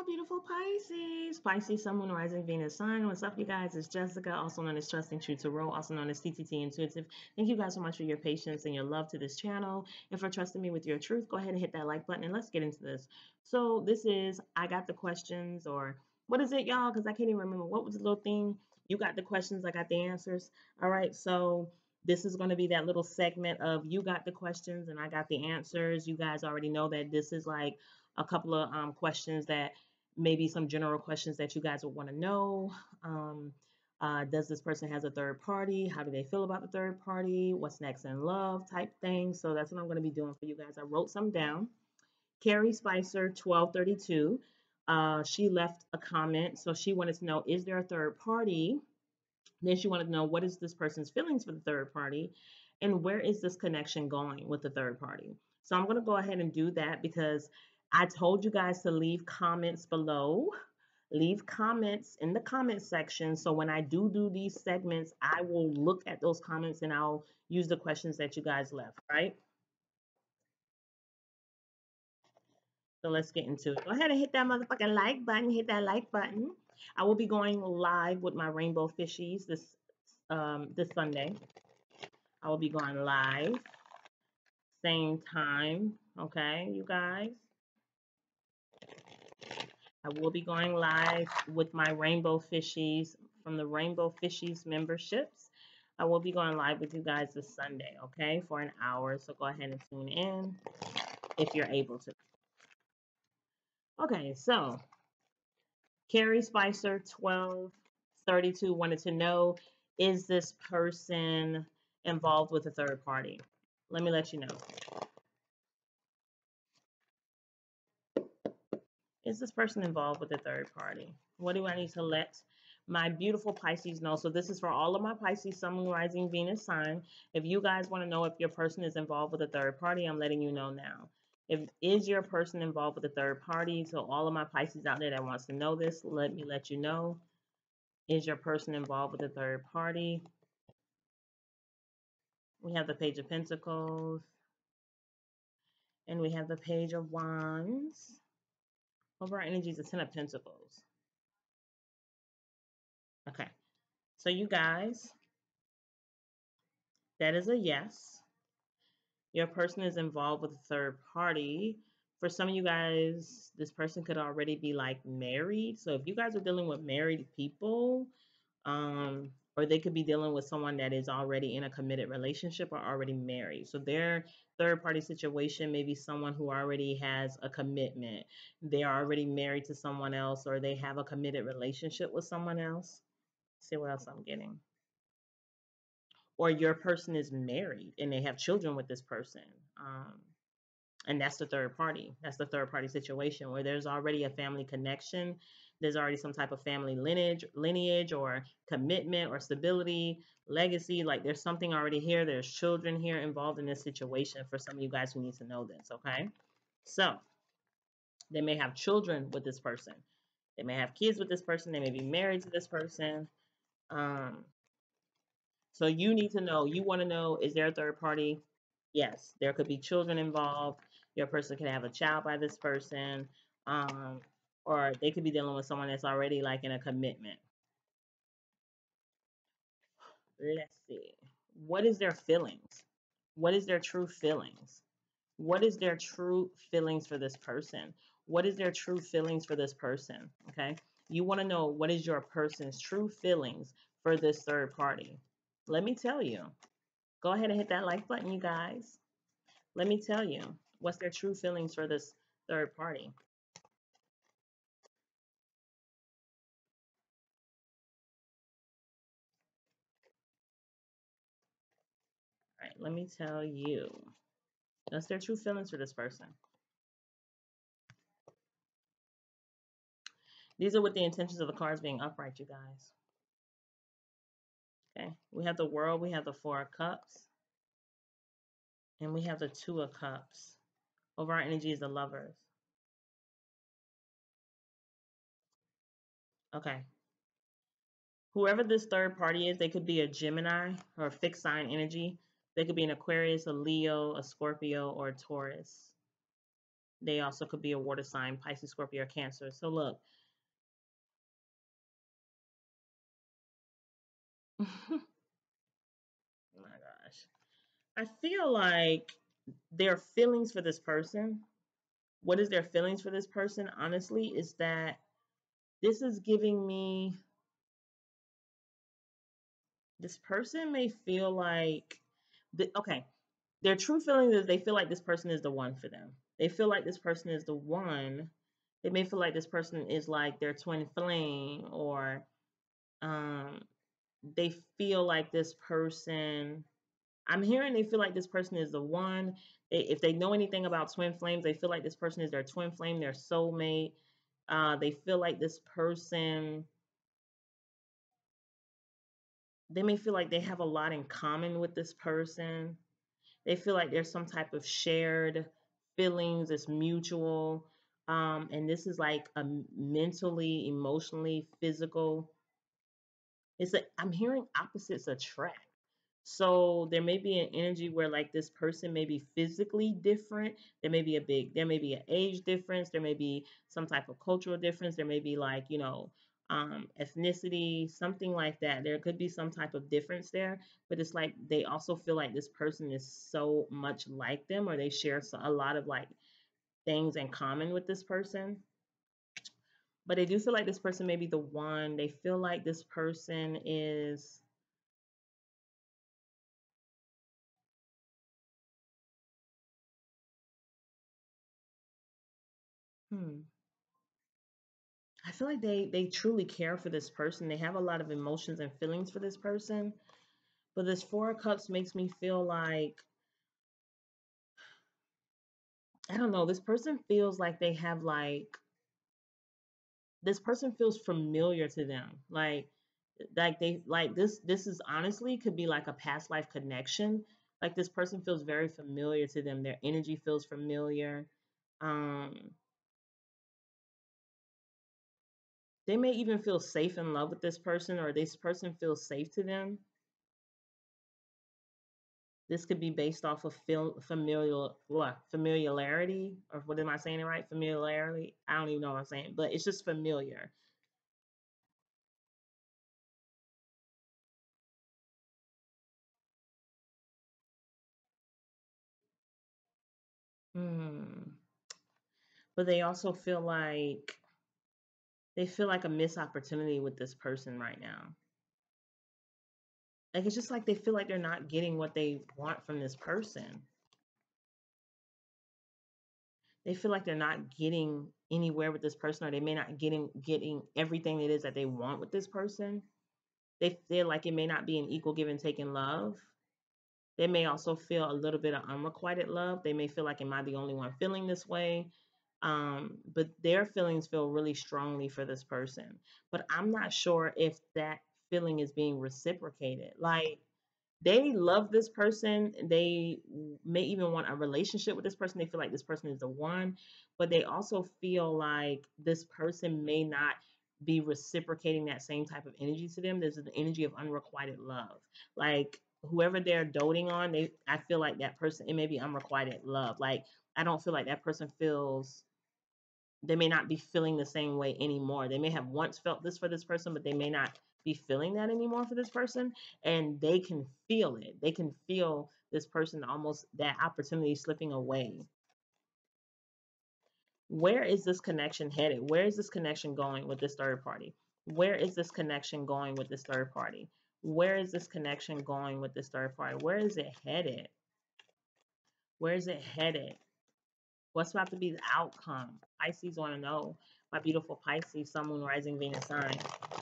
my beautiful Pisces. Pisces, Sun, Moon, Rising, Venus, Sun. What's up, you guys? It's Jessica, also known as Trusting True Tarot, also known as TTT Intuitive. Thank you guys so much for your patience and your love to this channel and for trusting me with your truth. Go ahead and hit that like button and let's get into this. So this is I Got the Questions, or what is it, y'all? Because I can't even remember. What was the little thing? You got the questions, I got the answers. All right, so this is going to be that little segment of you got the questions and I got the answers. You guys already know that this is like a couple of questions that maybe some general questions that you guys would want to know. Does this person has a third party? How do they feel about the third party? What's next in love type thing. So that's what I'm going to be doing for you guys. I wrote some down. Carrie Spicer 1232. She left a comment. So she wanted to know, is there a third party? Then she wanted to know, what is this person's feelings for the third party? And where is this connection going with the third party? So I'm going to go ahead and do that because I told you guys to leave comments below. Leave comments in the comment section. So when I do these segments, I will look at those comments and I'll use the questions that you guys left, right? So let's get into it. Go ahead and hit that motherfucking like button. Hit that like button. I will be going live with my rainbow fishies this Sunday. I will be going live same time. Okay, you guys. I will be going live with my Rainbow Fishies from the Rainbow Fishies memberships. I will be going live with you guys this Sunday, okay, for an hour. So go ahead and tune in if you're able to. Okay, so Carrie Spicer 1232 wanted to know, is this person involved with a third party? Let me let you know. Is this person involved with a third party? What do I need to let my beautiful Pisces know? So this is for all of my Pisces, Sun, Moon, Rising, Venus sign. If you guys want to know if your person is involved with a third party, I'm letting you know now. Is your person involved with a third party? So all of my Pisces out there that wants to know this, let me let you know. Is your person involved with a third party? We have the Page of Pentacles. And we have the Page of Wands. Over our energies, the Ten of Pentacles. Okay. So you guys, that is a yes. Your person is involved with a third party. For some of you guys, this person could already be like married. So if you guys are dealing with married people, or they could be dealing with someone that is already in a committed relationship or already married. So their third party situation may be someone who already has a commitment. They are already married to someone else, or they have a committed relationship with someone else. Let's see what else I'm getting. Or your person is married and they have children with this person. And that's the third party. That's the third party situation where there's already a family connection. There's already some type of family lineage or commitment or stability, legacy. Like there's something already here. There's children here involved in this situation for some of you guys who need to know this, okay? So they may have children with this person. They may have kids with this person. They may be married to this person. So you need to know, you want to know, is there a third party? Yes, there could be children involved. Your person could have a child by this person, or they could be dealing with someone that's already like in a commitment. Let's see. What is their feelings? What is their true feelings? What is their true feelings for this person? What is their true feelings for this person? Okay. You want to know what is your person's true feelings for this third party. Let me tell you. Go ahead and hit that like button, you guys. Let me tell you what's their true feelings for this third party. All right, let me tell you. What's their true feelings for this person? These are with the intentions of the cards being upright, you guys. Okay, we have the World, we have the Four of Cups, and we have the Two of Cups. Over our energy is the Lovers. Okay. Whoever this third party is, they could be a Gemini or a fixed sign energy. They could be an Aquarius, a Leo, a Scorpio, or a Taurus. They also could be a water sign, Pisces, Scorpio, or Cancer. So look, oh my gosh. I feel like their feelings for this person, what is their feelings for this person, honestly, is that this is giving me, this person may feel like, okay, their true feelings is they feel like this person is the one for them. They feel like this person is the one. They may feel like this person is like their twin flame, or um, they feel like this person, I'm hearing they feel like this person is the one. If they know anything about twin flames, they feel like this person is their twin flame, their soulmate. They feel like this person, they may feel like they have a lot in common with this person. They feel like there's some type of shared feelings, it's mutual. And this is like a mentally, emotionally, physical. I'm hearing opposites attract. So there may be an energy where like this person may be physically different. There may be an age difference. There may be some type of cultural difference. There may be like, ethnicity, something like that. There could be some type of difference there, but it's like they also feel like this person is so much like them, or they share a lot of like things in common with this person. But they do feel like this person may be the one. They feel like this person is, hmm, I feel like they truly care for this person. They have a lot of emotions and feelings for this person. But this Four of Cups makes me feel like, I don't know, this person feels like they have like, this person feels familiar to them. Like they like this is honestly could be like a past life connection. Like this person feels very familiar to them. Their energy feels familiar. Um they may even feel safe in love with this person, or this person feels safe to them. This could be based off of familiarity, or what am I saying it right? Familiarity. I don't even know what I'm saying, but it's just familiar. Hmm. But they also feel like a missed opportunity with this person right now. Like it's just like they feel like they're not getting what they want from this person. They feel like they're not getting anywhere with this person, or they may not getting everything it is that they want with this person. They feel like it may not be an equal give and take in love. They may also feel a little bit of unrequited love. They may feel like, am I the only one feeling this way? But their feelings feel really strongly for this person. But I'm not sure if that feeling is being reciprocated. Like they love this person. They may even want a relationship with this person. They feel like this person is the one, but they also feel like this person may not be reciprocating that same type of energy to them. There's an energy of unrequited love. Like whoever they're doting on, I feel like that person, it may be unrequited love. Like I don't feel like that person feels, they may not be feeling the same way anymore. They may have once felt this for this person, but they may not be feeling that anymore for this person. And they can feel it. They can feel this person, almost that opportunity slipping away. Where is this connection headed? Where is this connection going with this third party? Where is this connection going with this third party? Where is this connection going with this third party? Where is it headed? Where is it headed? What's about to be the outcome? Pisces want to know. My beautiful Pisces, Sun, Moon, Rising, Venus sign.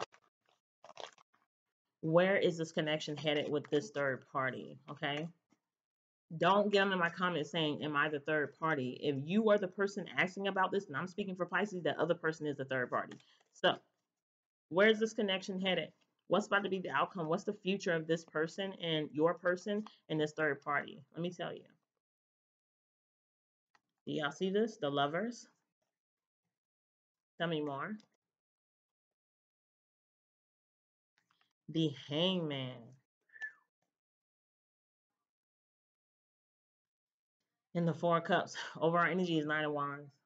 Where is this connection headed with this third party? Okay. Don't get into my comments saying, am I the third party? If you are the person asking about this, and I'm speaking for Pisces, that other person is the third party. So, where's this connection headed? What's about to be the outcome? What's the future of this person and your person and this third party? Let me tell you. Do y'all see this? The lovers. Tell me more. The hangman. And the Four of Cups. Overall energy is Nine of Wands.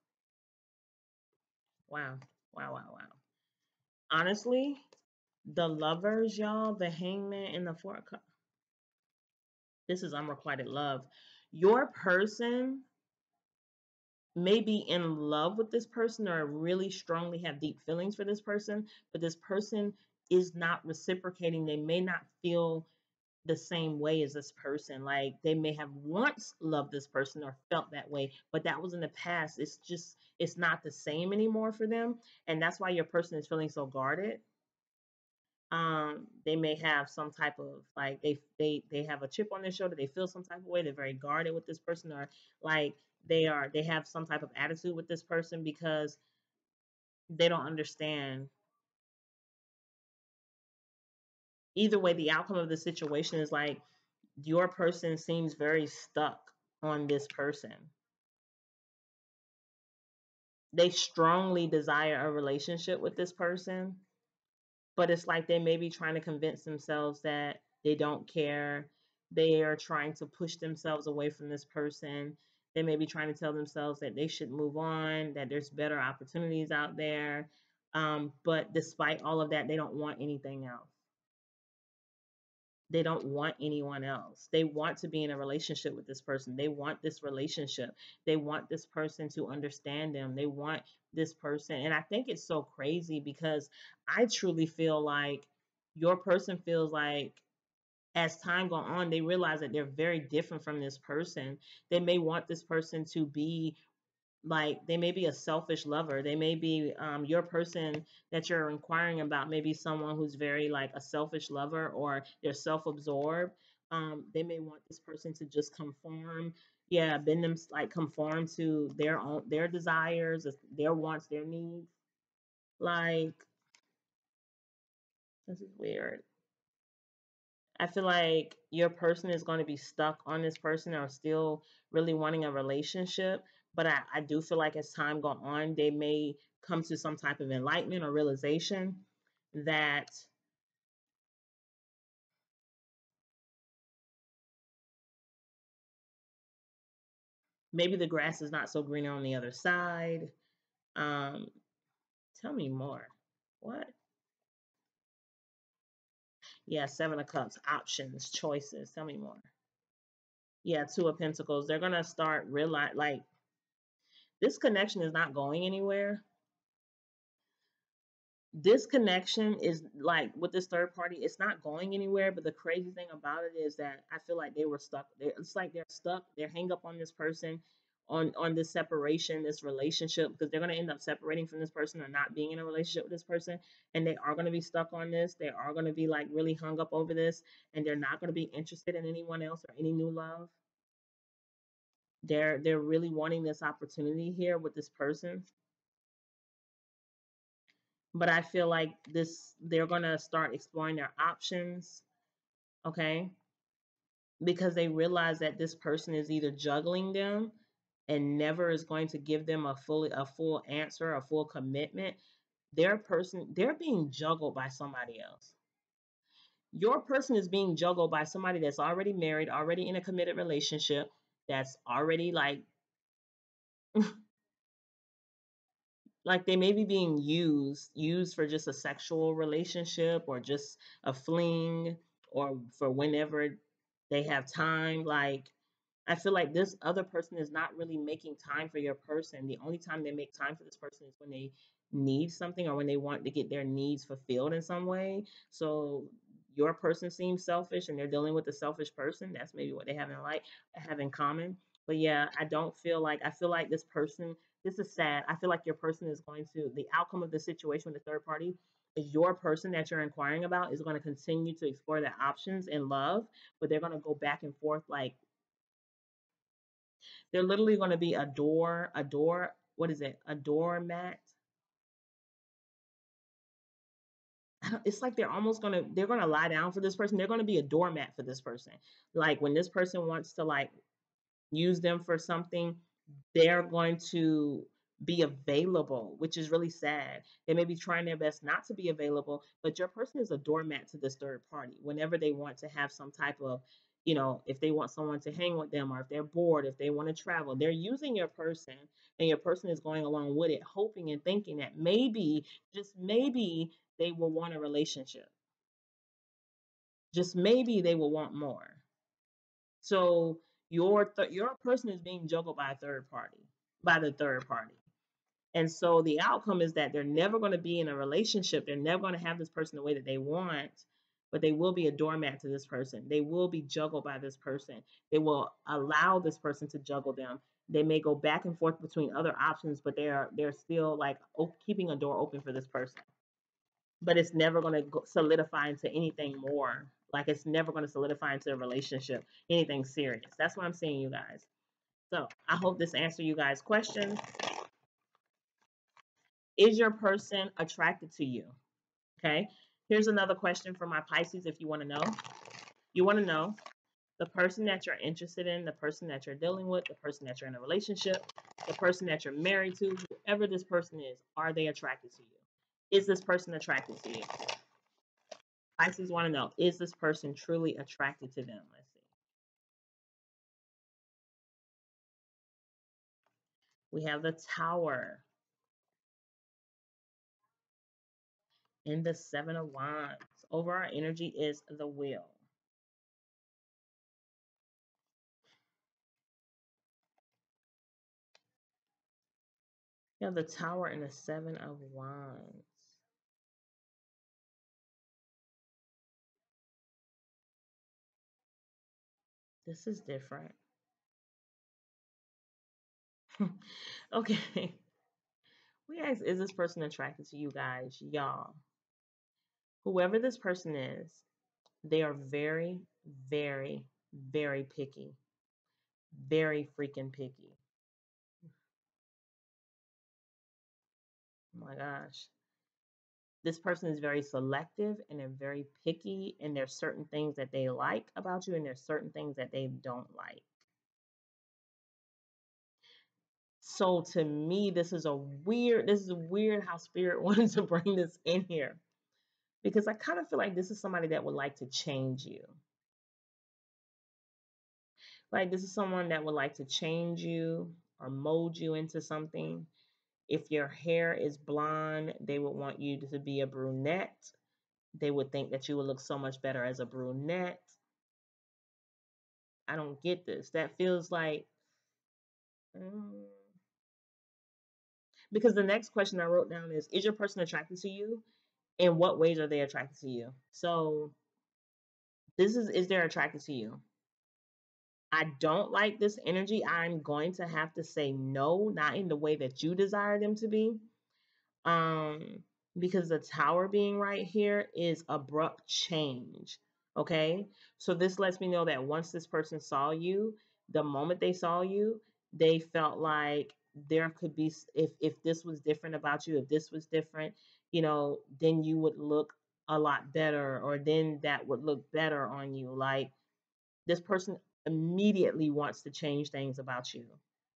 Wow. Wow, wow, wow. Honestly, the lovers, y'all, the hangman and the four. This is unrequited love. Your person may be in love with this person or really strongly have deep feelings for this person, but this person is not reciprocating. They may not feel the same way as this person. Like they may have once loved this person or felt that way, but that was in the past. It's not the same anymore for them. And that's why your person is feeling so guarded. They may have some type of like they have a chip on their shoulder. They feel some type of way. They're very guarded with this person, or like they have some type of attitude with this person because they don't understand. Either way, the outcome of the situation is like your person seems very stuck on this person. They strongly desire a relationship with this person, but it's like they may be trying to convince themselves that they don't care. They are trying to push themselves away from this person. They may be trying to tell themselves that they should move on, that there's better opportunities out there. But despite all of that, they don't want anything else. They don't want anyone else. They want to be in a relationship with this person. They want this relationship. They want this person to understand them. They want this person. And I think it's so crazy because I truly feel like your person feels like as time go on, they realize that they're very different from this person. They may want this person to be like they may be a selfish lover. They may be your person that you're inquiring about, maybe someone who's very like a selfish lover or they're self-absorbed. They may want this person to just conform, yeah, bend them like conform to their desires, their wants, their needs. Like this is weird. I feel like your person is going to be stuck on this person or still really wanting a relationship. But I do feel like as time go on, they may come to some type of enlightenment or realization that maybe the grass is not so green on the other side. Um, Tell me more. What? Yeah, Seven of Cups, options, choices. Tell me more. Yeah, Two of Pentacles. They're gonna start realize like this connection is not going anywhere. This connection is like with this third party, it's not going anywhere. But the crazy thing about it is that I feel like they were stuck. It's like they're stuck. They're hang up on this person, on this separation, this relationship, because they're gonna end up separating from this person or not being in a relationship with this person, and they are gonna be stuck on this. They are gonna be like really hung up over this, and they're not gonna be interested in anyone else or any new love. They're really wanting this opportunity here with this person, but I feel like this they're gonna start exploring their options, okay? Because they realize that this person is either juggling them and never is going to give them a full answer, a full commitment. They're being juggled by somebody else. Your person is being juggled by somebody that's already married, already in a committed relationship, that's already like they may be being used for just a sexual relationship or just a fling or for whenever they have time. Like I feel like this other person is not really making time for your person. The only time they make time for this person is when they need something or when they want to get their needs fulfilled in some way. So your person seems selfish and they're dealing with a selfish person. That's maybe what they have in common. But yeah, I feel like this person, this is sad. I feel like your person is going to the outcome of the situation with the third party is your person that you're inquiring about is going to continue to explore their options in love, but they're going to go back and forth like they're literally going to be what is it? A doormat. It's like they're gonna lie down for this person. They're gonna be a doormat for this person. Like when this person wants to like use them for something, they're going to be available, which is really sad. They may be trying their best not to be available, but your person is a doormat to this third party whenever they want to have some type of if they want someone to hang with them, or if they're bored, if they want to travel, they're using your person, and your person is going along with it, hoping and thinking that maybe, just maybe, they will want a relationship. Just maybe they will want more. So your person is being juggled by a third party, by the third party. And so the outcome is that they're never going to be in a relationship. They're never going to have this person the way that they want, but they will be a doormat to this person. They will be juggled by this person. They will allow this person to juggle them. They may go back and forth between other options, but they're still like keeping a door open for this person. But it's never going to solidify into anything more. Like, it's never going to solidify into a relationship, anything serious. That's what I'm saying, you guys. So I hope this answered you guys' questions. Is your person attracted to you? Okay. Here's another question for my Pisces if you want to know. You want to know the person that you're interested in, the person that you're dealing with, the person that you're in a relationship, the person that you're married to, whoever this person is, are they attracted to you? Is this person attracted to you? Pisces want to know, is this person truly attracted to them? Let's see. We have the Tower and the Seven of Wands. Over our energy is the Wheel. You have the Tower and the Seven of Wands. This is different. Okay. We ask, is this person attracted to you guys? Y'all. Whoever this person is, they are very, very, very picky. Very freaking picky. Oh my gosh. This person is very selective and they're very picky, and there's certain things that they like about you, and there's certain things that they don't like. So to me, this is weird how spirit wanted to bring this in here, because I kind of feel like this is somebody that would like to change you. Like, this is someone that would like to change you or mold you into something. If your hair is blonde, they would want you to be a brunette. They would think that you would look so much better as a brunette. I don't get this. That feels like, mm, because the next question I wrote down is your person attracted to you? In what ways are they attracted to you? So this is they're attracted to you? I don't like this energy. I'm going to have to say no, not in the way that you desire them to be. Um, because the Tower being right here is abrupt change. Okay. So this lets me know that once this person saw you, the moment they saw you, they felt like there could be, if this was different about you, if this was different, then you would look a lot better, or then that would look better on you. Like, this person immediately wants to change things about you.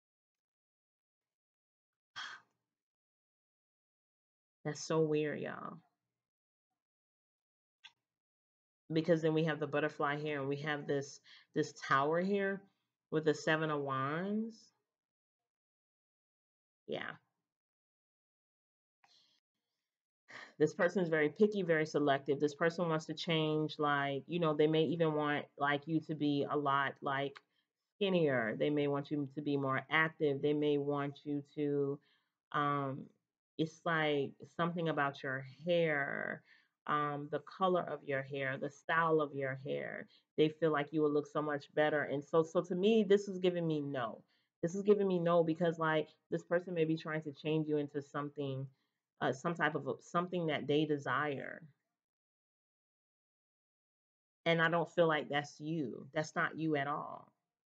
That's so weird, y'all. Because then we have the butterfly here, and we have this Tower here with the Seven of Wands. Yeah. This person is very picky, very selective. This person wants to change, like, they may even want like you to be a lot like skinnier. They may want you to be more active. They may want you to um it's like something about your hair, the color of your hair, the style of your hair. They feel like you will look so much better. And so to me, this is giving me no. This is giving me no, because like, this person may be trying to change you into something, some type of something that they desire. And I don't feel like that's you. That's not you at all.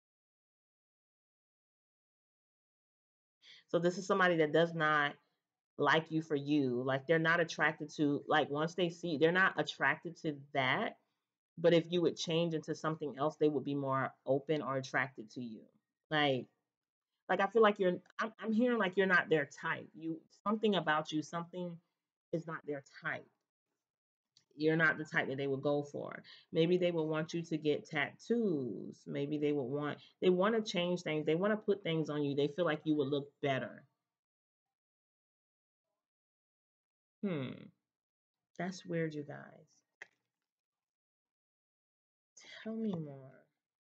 So this is somebody that does not like you for you. Like, they're not attracted to, like, once they see, they're not attracted to that. But if you would change into something else, they would be more open or attracted to you. Like, I feel like I'm hearing like you're not their type. Something about you, something is not their type. you're not the type that they would go for. Maybe they would want you to get tattoos. Maybe they want to change things. They want to put things on you. They feel like you would look better. Hmm. That's weird, you guys. Tell me more.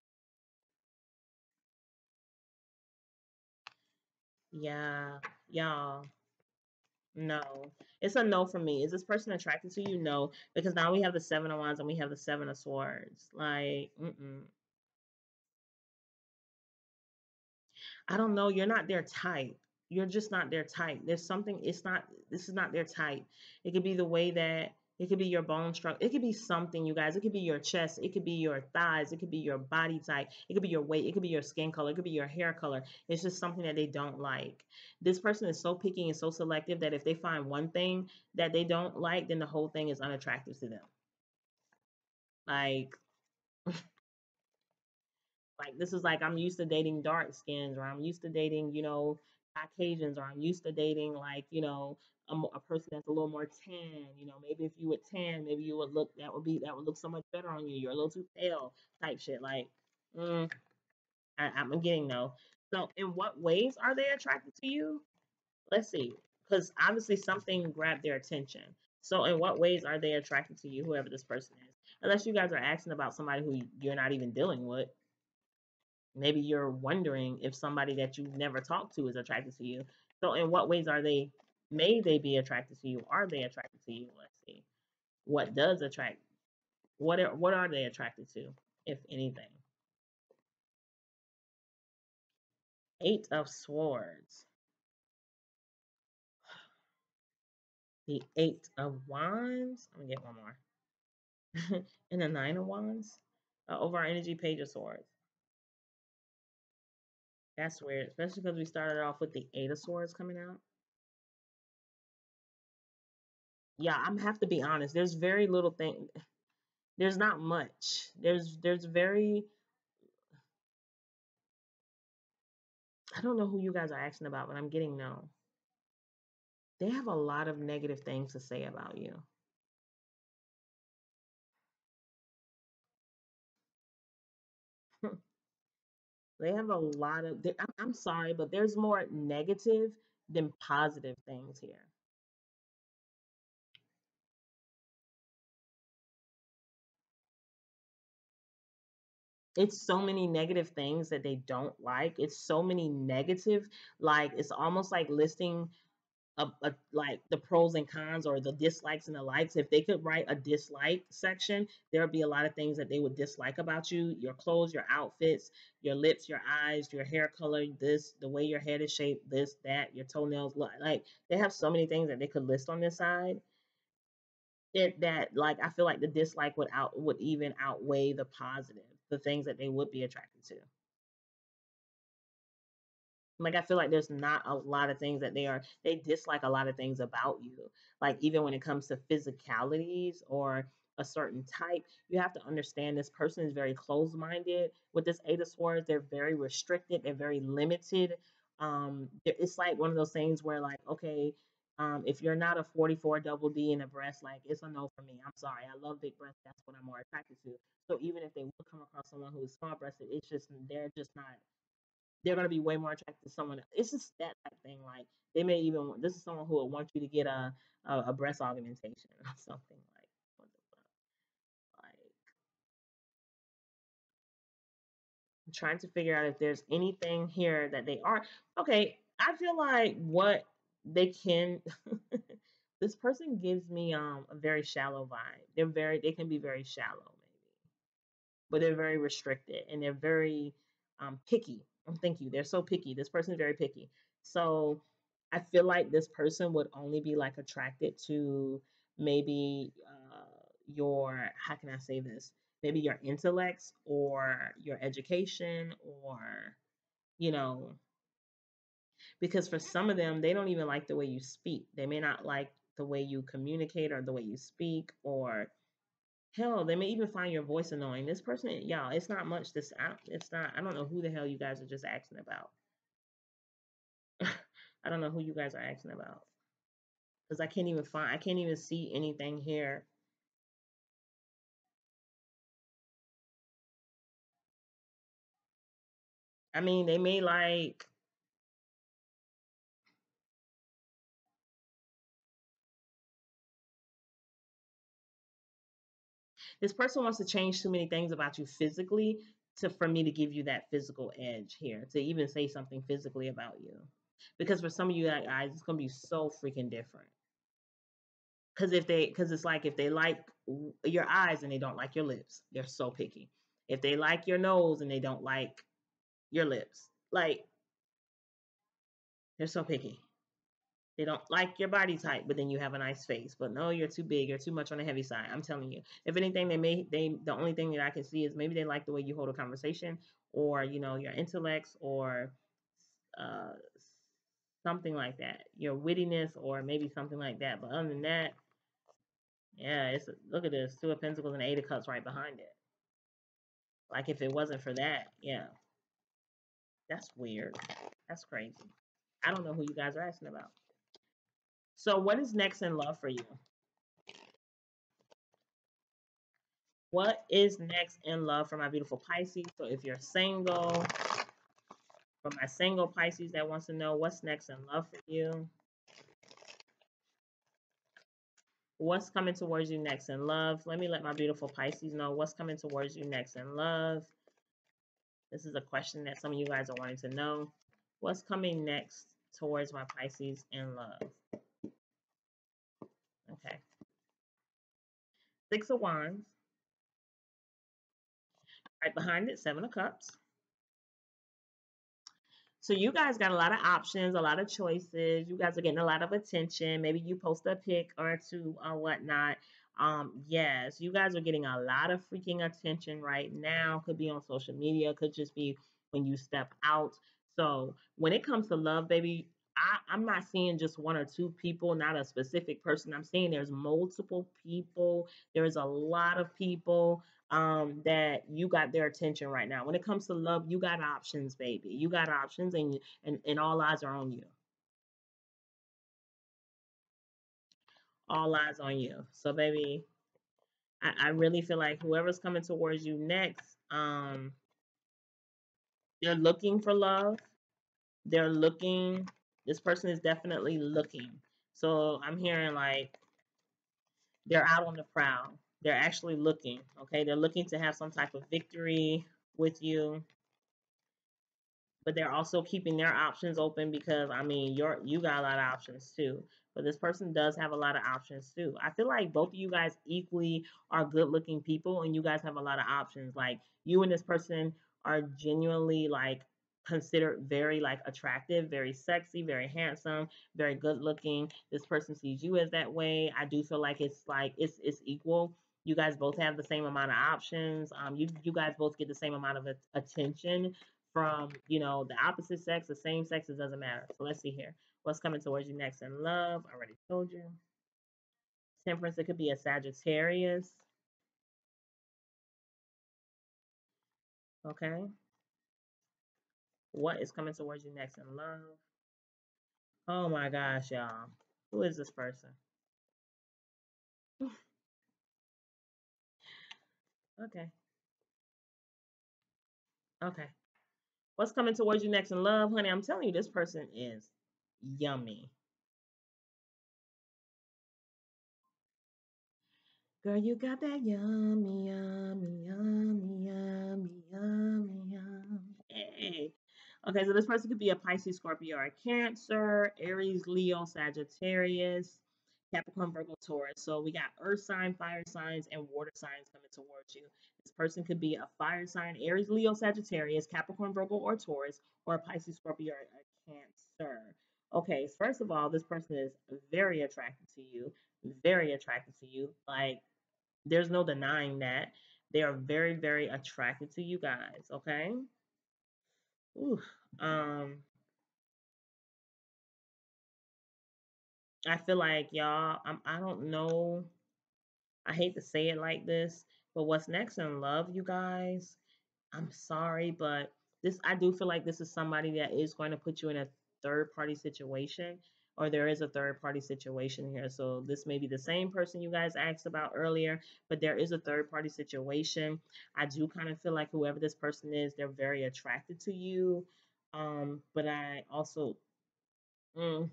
Yeah, y'all. No. It's a no for me. Is this person attracted to you? No. Because now we have the seven of wands and we have the seven of swords. Like, mm-mm. I don't know. You're not their type. You're just not their type. There's something, this is not their type. It could be the way that, it could be your bone structure. It could be something, you guys. It could be your chest. It could be your thighs. It could be your body type. It could be your weight. It could be your skin color. It could be your hair color. It's just something that they don't like. This person is so picky and so selective that if they find one thing that they don't like, then the whole thing is unattractive to them. Like, this is like I'm used to dating dark skins, or I'm used to dating, Caucasians, or I'm used to dating like, a person that's a little more tan. Maybe if you would tan, maybe you would look that would look so much better on you. You're a little too pale type shit. Like, mm, I'm getting no. So, in what ways are they attracted to you? Let's see, because obviously something grabbed their attention. So, in what ways are they attracted to you, whoever this person is? Unless you guys are asking about somebody who you're not even dealing with. Maybe you're wondering if somebody that you've never talked to is attracted to you. So, in what ways may they be attracted to you? Are they attracted to you? Let's see. What does attract? What are they attracted to, if anything? Eight of Swords, the Eight of Wands. I'm gonna get one more, and the Nine of Wands. Over our energy, Page of Swords. That's weird, especially because we started off with the Eight of Swords coming out. Yeah, I'm have to be honest. There's very little thing. There's not much. There's very, I don't know who you guys are asking about, but I'm getting no. They have a lot of negative things to say about you. They have a lot of. I'm sorry, but there's more negative than positive things here. It's so many negative things that they don't like. It's so many negative, like it's almost like listing like the pros and cons, or the dislikes and the likes. If they could write a dislike section, there would be a lot of things that they would dislike about you: your clothes, your outfits, your lips, your eyes, your hair color, this, the way your head is shaped, this, that, your toenails. Like they have so many things that they could list on this side. That, like, I feel like the dislike would even outweigh the positive, the things that they would be attracted to. Like, I feel like there's not a lot of things that they dislike a lot of things about you. Like, even when it comes to physicalities or a certain type, you have to understand this person is very closed-minded. With this Eight of Swords, they're very restricted, they're very limited. It's like one of those things where, like, okay, if you're not a 44 double D in a breast, like, it's a no for me. I'm sorry. I love big breasts. That's what I'm more attracted to. So even if they will come across someone who is small breasted, they're just not, they're gonna be way more attracted to someone. It's just that type thing. Like, they may even this is someone who will want you to get a breast augmentation or something. Like, what the fuck? Like, I'm trying to figure out if there's anything here that they are. Okay, I feel like what they can. This person gives me a very shallow vibe. They can be very shallow, maybe, but they're very restricted and they're very picky. Thank you. They're so picky. This person is very picky. So I feel like this person would only be like attracted to maybe your, how can I say this? Maybe your intellects or your education, or, you know, because for some of them, they don't even like the way you speak. They may not like the way you communicate or the way you speak, or hell, they may even find your voice annoying. This person, y'all, it's not much. It's not. I don't know who the hell you guys are just asking about. I don't know who you guys are asking about, because I can't even see anything here I mean, they may like this person wants to change too many things about you physically to for me to give you that physical edge here to even say something physically about you. Because for some of you guys, it's gonna be so freaking different. Because it's like if they like your eyes and they don't like your lips, they're so picky. If they like your nose and they don't like your lips, like they're so picky. They don't like your body type, but then you have a nice face. But no, you're too big. You're too much on the heavy side. I'm telling you. If anything, the only thing that I can see is maybe they like the way you hold a conversation, or your intellects, or uh, something like that. Your wittiness, or maybe something like that. But other than that, yeah, look at this, Two of Pentacles and Eight of Cups right behind it. Like if it wasn't for that, yeah, that's weird. That's crazy. I don't know who you guys are asking about. So what is next in love for you? What is next in love for my beautiful Pisces? So if you're single, for my single Pisces that wants to know what's next in love for you, what's coming towards you next in love? Let me let my beautiful Pisces know what's coming towards you next in love. This is a question that some of you guys are wanting to know. What's coming next towards my Pisces in love? Okay. Six of Wands. Right behind it, Seven of Cups. So you guys got a lot of options, a lot of choices. You guys are getting a lot of attention. Maybe you post a pic or two or whatnot. Yes, you guys are getting a lot of freaking attention right now. Could be on social media, could just be when you step out. So when it comes to love, baby, I'm not seeing just one or two people, not a specific person. I'm seeing there's multiple people. There's a lot of people that you got their attention right now. When it comes to love, you got options, baby. You got options, and all eyes are on you. All eyes on you. So, baby, I really feel like whoever's coming towards you next, they're looking for love. They're looking. This person is definitely looking. So I'm hearing like they're out on the prowl. They're actually looking. Okay, they're looking to have some type of victory with you, but they're also keeping their options open because I mean you got a lot of options too. But this person does have a lot of options too. I feel like both of you guys equally are good looking people and you guys have a lot of options. Like you and this person are genuinely like considered very like attractive, very sexy, very handsome, very good looking. This person sees you as that way. I do feel like it's equal. You guys both have the same amount of options. You guys both get the same amount of attention from the opposite sex, the same sex, it doesn't matter. So let's see here. What's coming towards you next in love? I already told you. Temperance, it could be a Sagittarius. Okay. What is coming towards you next in love? Oh my gosh, y'all. Who is this person? Okay. Okay. What's coming towards you next in love, honey? I'm telling you, this person is yummy. Girl, you got that yummy, yummy, yummy, yummy, yummy, yummy. Hey. Okay, so this person could be a Pisces, Scorpio, or a Cancer, Aries, Leo, Sagittarius, Capricorn, Virgo, Taurus. So we got earth sign, fire signs, and water signs coming towards you. This person could be a fire sign, Aries, Leo, Sagittarius, Capricorn, Virgo, or Taurus, or a Pisces, Scorpio, or a Cancer. Okay, first of all, this person is very attracted to you, very attracted to you. Like, there's no denying that. They are very, very attracted to you guys, okay? Ooh, I feel like y'all, I don't know. I hate to say it like this, but what's next in love, you guys? I'm sorry, but I do feel like this is somebody that is going to put you in a third party situation. or there is a third party situation here. So this may be the same person you guys asked about earlier, but there is a third party situation. I do kind of feel like whoever this person is, they're very attracted to you. But I also, mm,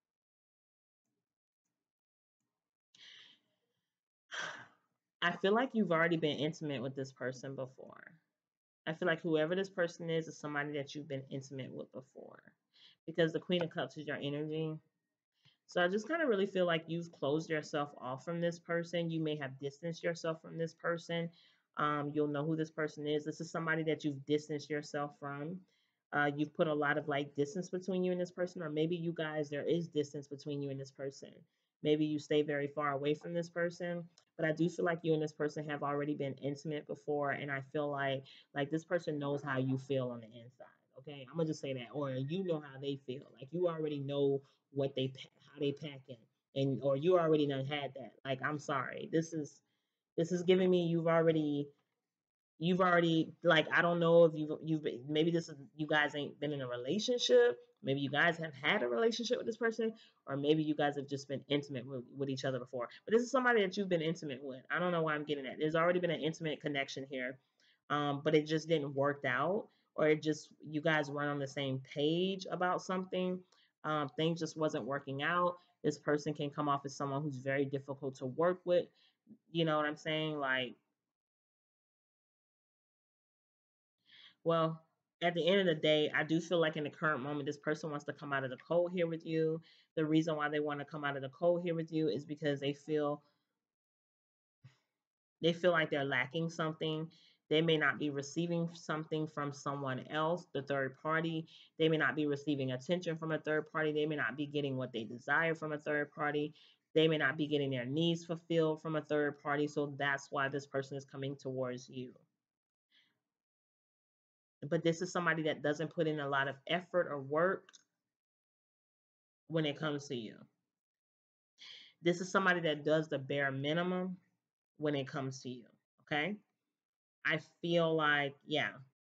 I feel like you've already been intimate with this person before. I feel like whoever this person is somebody that you've been intimate with before, because the Queen of Cups is your energy. So I just kind of really feel like you've closed yourself off from this person. You may have distanced yourself from this person. You'll know who this person is. This is somebody that you've distanced yourself from. You've put a lot of like distance between you and this person, or maybe you guys, there is distance between you and this person. Maybe you stay very far away from this person, but I do feel like you and this person have already been intimate before, and I feel like this person knows how you feel on the inside. Okay, I'm gonna just say that, or you know how they feel. Like you already know what how they packing, and or you already done had that. Like I'm sorry, this is giving me you've already like I don't know if maybe this is you guys ain't been in a relationship. Maybe you guys have had a relationship with this person, or maybe you guys have just been intimate with each other before. But this is somebody that you've been intimate with. I don't know why I'm getting that. There's already been an intimate connection here, but it just didn't work out, or it just you guys weren't on the same page about something. Things just wasn't working out. This person can come off as someone who's very difficult to work with. You know what I'm saying? Like, well, at the end of the day, I do feel like in the current moment, this person wants to come out of the cold here with you. The reason why they want to come out of the cold here with you is because they feel like they're lacking something. They may not be receiving something from someone else, the third party. They may not be receiving attention from a third party. They may not be getting what they desire from a third party. They may not be getting their needs fulfilled from a third party. So that's why this person is coming towards you. But this is somebody that doesn't put in a lot of effort or work when it comes to you. This is somebody that does the bare minimum when it comes to you. Okay. I feel like, yeah,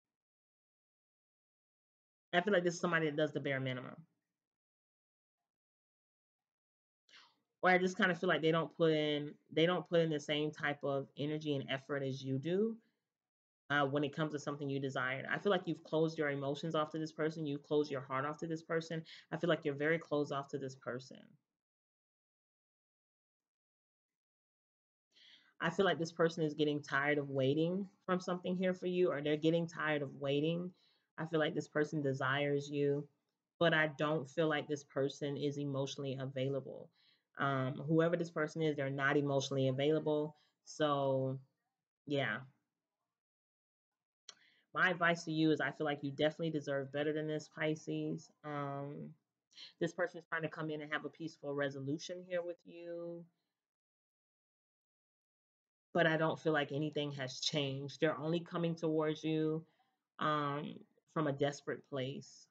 I feel like this is somebody that does the bare minimum. Or I just kind of feel like they don't put in the same type of energy and effort as you do when it comes to something you desire. I feel like you've closed your emotions off to this person. You've closed your heart off to this person. I feel like you're very closed off to this person. I feel like this person is getting tired of waiting from something here for you, or they're getting tired of waiting. I feel like this person desires you, but I don't feel like this person is emotionally available. Whoever this person is, they're not emotionally available. So, yeah, my advice to you is I feel like you definitely deserve better than this, Pisces. This person is trying to come in and have a peaceful resolution here with you, but I don't feel like anything has changed. They're only coming towards you um, from a desperate place.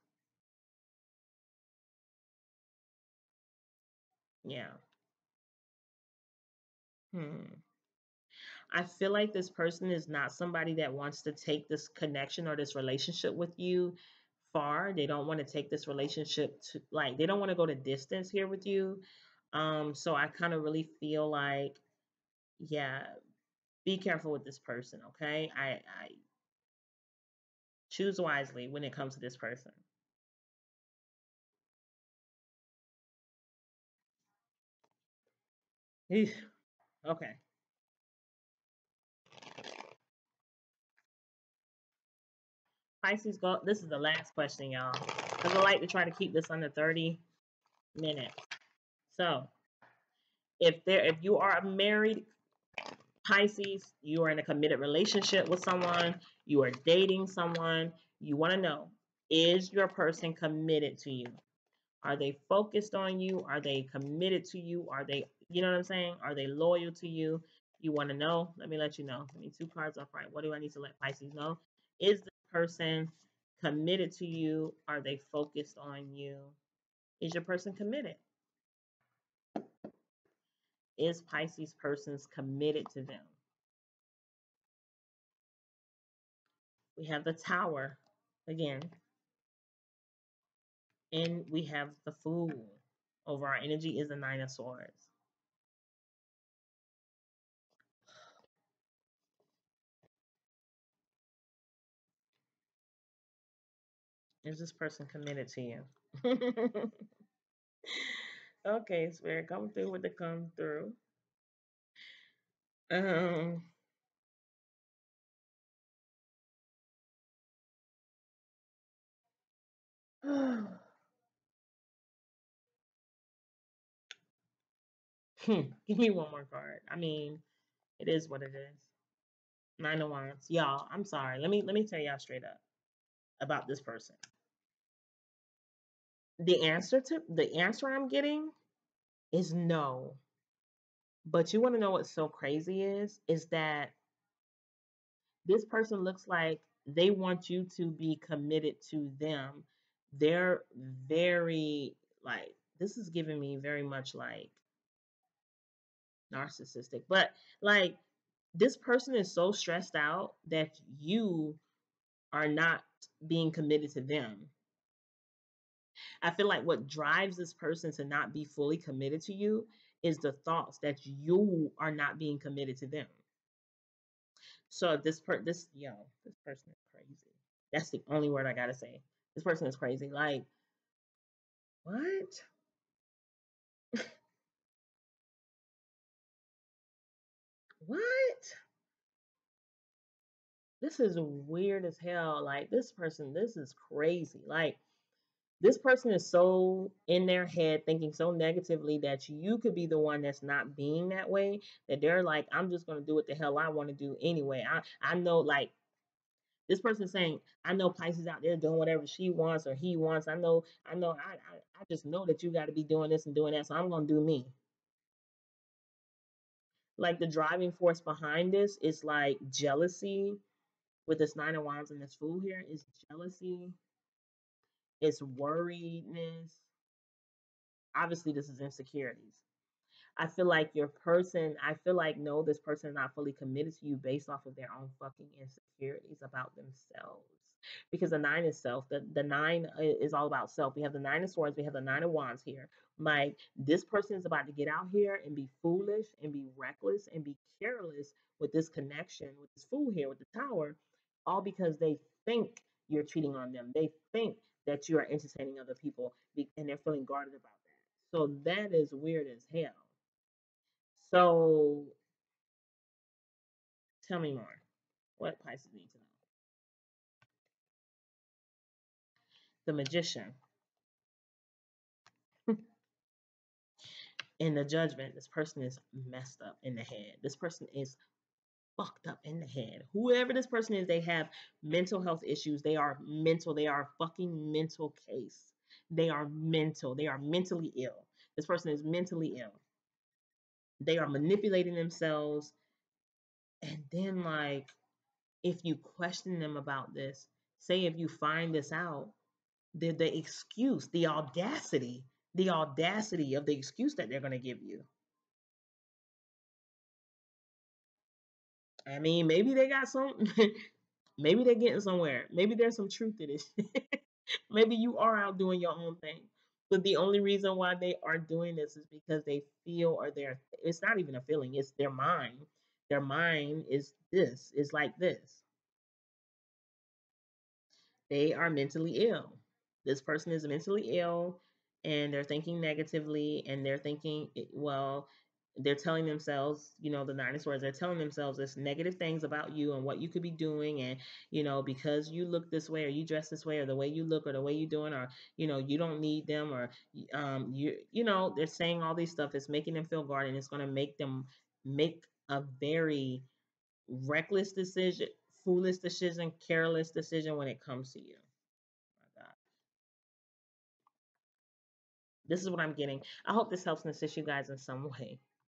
Yeah. Hmm. I feel like this person is not somebody that wants to take this connection or this relationship with you far. They don't want to take this relationship to like they don't want to go to distance here with you. So I kind of really feel like, yeah, be careful with this person, okay? I choose wisely when it comes to this person. Eesh. Okay. Pisces, go. This is the last question, y'all. Because I like to try to keep this under 30 minutes. So, if you are a married Pisces, you are in a committed relationship with someone, you are dating someone, you want to know, is your person committed to you? Are they focused on you? Are they committed to you? Are they, you know what I'm saying? Are they loyal to you? You want to know? Let me let you know. Give me two cards upright. What do I need to let Pisces know? Is this person committed to you? Are they focused on you? Is your person committed? Is Pisces persons committed to them? We have the Tower again, and we have the Fool. over our energy is the Nine of Swords. Is this person committed to you? Okay, Spirit, come through with the come through. Um, give me one more card. I mean, it is what it is. Nine of Wands, y'all. I'm sorry. Let me tell y'all straight up about this person. The answer I'm getting is no. But you want to know what's so crazy is that this person looks like they want you to be committed to them. They're very like this is giving me very much like narcissistic, but like this person is so stressed out that you are not being committed to them. I feel like what drives this person to not be fully committed to you is the thoughts that you are not being committed to them. So if this person is crazy. That's the only word I gotta say. This person is crazy. Like, what? What? This is weird as hell. Like this person, this is crazy. Like this person is so in their head thinking so negatively that you could be the one that's not being that way, that they're like, I'm just gonna do what the hell I want to do anyway. I know like this person saying, I know Pisces out there doing whatever she wants or he wants. I just know that you got to be doing this and doing that, so I'm gonna do me. Like the driving force behind this is like jealousy. With this Nine of Wands and this Fool here is jealousy. It's worriedness. Obviously, this is insecurities. I feel like, no, this person is not fully committed to you based off of their own fucking insecurities about themselves. Because the nine is self. The nine is all about self. We have the Nine of Swords, we have the Nine of Wands here. Like, this person is about to get out here and be foolish and be reckless and be careless with this connection with this Fool here, with the Tower, all because they think you're cheating on them. They think that you are entertaining other people and they're feeling guarded about that. So that is weird as hell. So tell me more. What Pisces need to know? The Magician in the Judgment. This person is messed up in the head. This person is fucked up in the head. Whoever this person is, they have mental health issues. They are mental. They are a fucking mental case. They are mental. They are mentally ill. This person is mentally ill. They are manipulating themselves. And then, like, if you question them about this, say if you find this out, the excuse, the audacity of the excuse that they're going to give you. I mean, maybe they got some, maybe they're getting somewhere. Maybe there's some truth to this. Maybe you are out doing your own thing. But the only reason why they are doing this is because they feel or it's not even a feeling, it's their mind. Their mind is this, is like this. They are mentally ill. This person is mentally ill and they're thinking negatively and they're thinking, well, they're telling themselves, the Nine of Swords, they're telling themselves this negative things about you and what you could be doing. And, because you look this way or you dress this way or the way you look or the way you're doing or, you don't need them or, they're saying all these stuff. It's making them feel guarded. It's going to make them make a very reckless decision, foolish decision, careless decision when it comes to you. My God. This is what I'm getting. I hope this helps and assists you guys in some way.